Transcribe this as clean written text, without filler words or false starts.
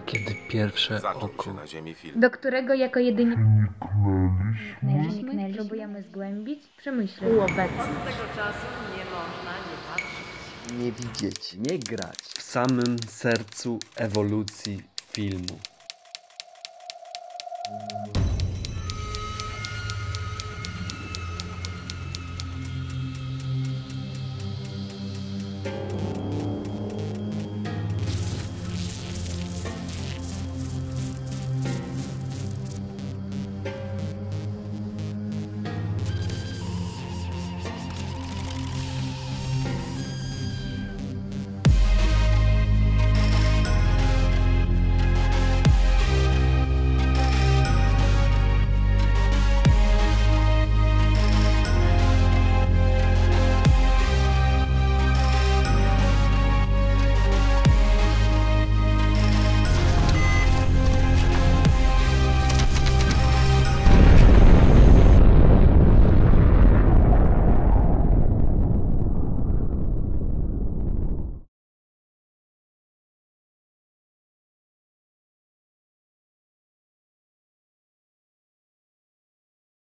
Kiedy pierwsze Zaczął oko. się na ziemi film. do którego jako jedyni niknęliśmy, próbujemy zgłębić, przemyśleć, uobecnić. Od tego czasu nie można nie patrzeć. Nie widzieć, nie grać. W samym sercu ewolucji filmu.